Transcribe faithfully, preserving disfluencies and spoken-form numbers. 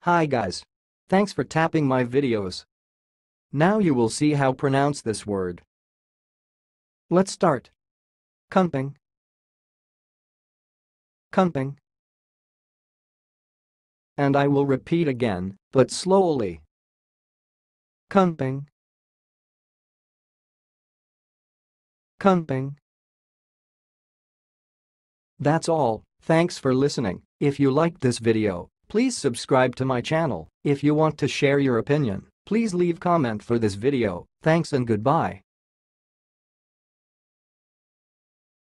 Hi guys. Thanks for tapping my videos. Now you will see how pronounce this word. Let's start. Kunpeng. Kunpeng. And I will repeat again, but slowly. Kunpeng. Kunpeng. That's all. Thanks for listening. If you liked this video, please subscribe to my channel. If you want to share your opinion, please leave comment for this video. Thanks and goodbye.